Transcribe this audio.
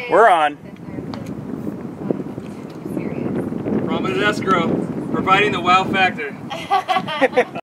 We're on. Prominent Escrow, providing the wow factor.